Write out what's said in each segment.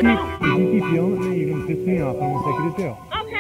identifiant et donc tester un appareil sécuritaire.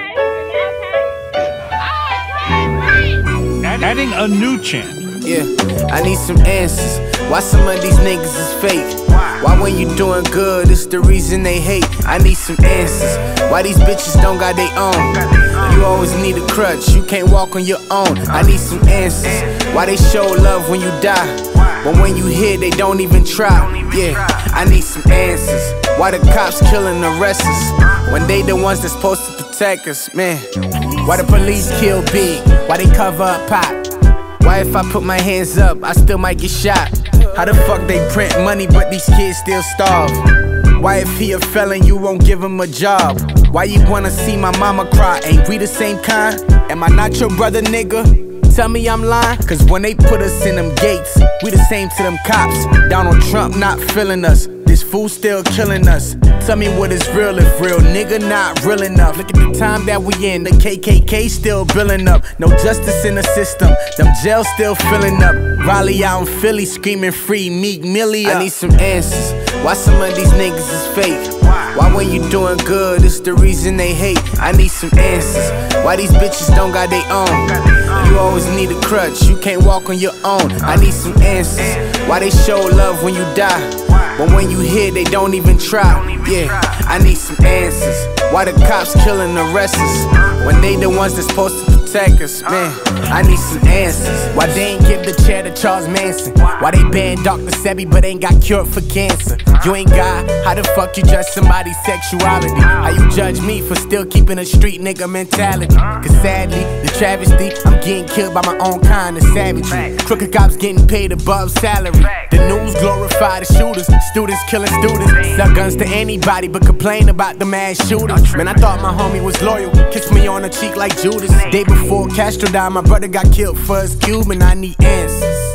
Adding a new chant. Yeah, I need some answers. Why some of these niggas is fake? Why when you doing good, it's the reason they hate? I need some answers. Why these bitches don't got their own? You always need a crutch, you can't walk on your own. I need some answers. Why they show love when you die, but when you here they don't even try? Yeah, I need some answers. Why the cops killing the rest us when they the ones that's supposed to protect us, man? Why the police kill Big? Why they cover up Pop? Why if I put my hands up, I still might get shot? How the fuck they print money but these kids still starve? Why if he a felon you won't give him a job? Why you wanna see my mama cry? Ain't we the same kind? Am I not your brother, nigga? Tell me I'm lying, cause when they put us in them gates, we the same to them cops. Donald Trump not feeling us, this fool still killing us. Tell me what is real if real nigga not real enough. Look at the time that we in, the KKK still billing up. No justice in the system, them jails still filling up. Raleigh out in Philly screaming free Meek Millie. I need some answers. Why some of these niggas is fake? Why when you doing good, it's the reason they hate? I need some answers. Why these bitches don't got their own? You always need a crutch, you can't walk on your own. I need some answers. Why they show love when you die, but when you here they don't even try? Yeah, I need some answers. Why the cops killing the rest us when they the ones that's supposed to protect us, man? I need some answers. Why they ain't give the chair to Charles Manson? Why they banned Dr. Sebi but ain't got cured for cancer? You ain't God, how the fuck you judge somebody's sexuality? How you judge me for still keeping a street nigga mentality? Cause sadly, the travesty, I'm getting killed by my own kind of savagery. Crooked cops getting paid above salary. The news glorify the shooters, students killing students. Sell guns to anybody but complain about the mass shooters. Man, I thought my homie was loyal, kissed me on the cheek like Judas. Day before Castro died, my brother got killed for his Cuban. I need answers.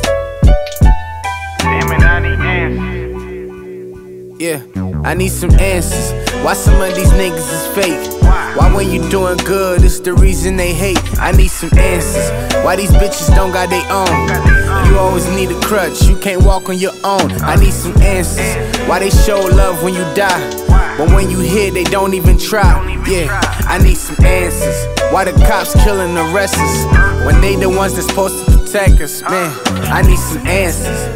Damn it, I need answers. Yeah, I need some answers. Why some of these niggas is fake? Why when you doing good, it's the reason they hate? I need some answers. Why these bitches don't got their own? You always need a crutch, you can't walk on your own. I need some answers. Why they show love when you die, but when you here they don't even try? Yeah, I need some answers. Why the cops killing the rest us when they the ones that's supposed to protect us, man? I need some answers.